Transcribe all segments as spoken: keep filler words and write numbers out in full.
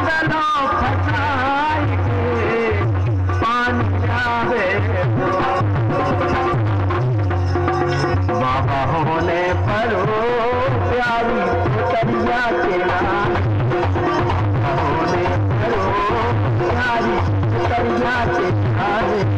पागलो फसाई के पानी आवे बाबा होने पर प्यारी पुतरिया के नाम होने पर प्यारी पुतरिया के नाम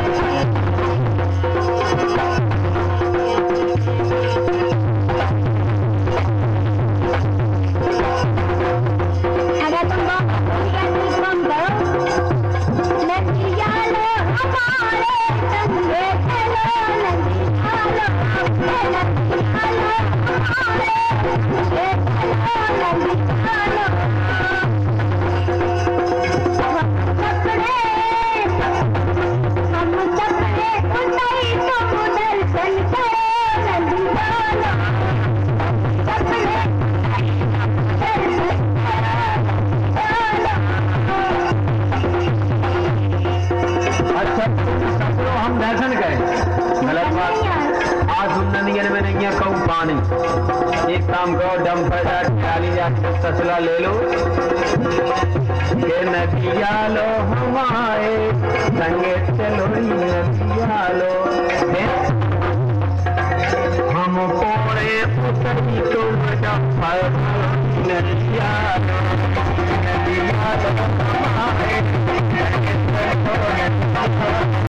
पानी एक काम करो डंपर डाली जाके ससुरा ले लो ये नदिया लो हमारे संगे चलो नदिया लो हम पोड़े उतरी तो डंपर नदिया लो नदिया लो हमारे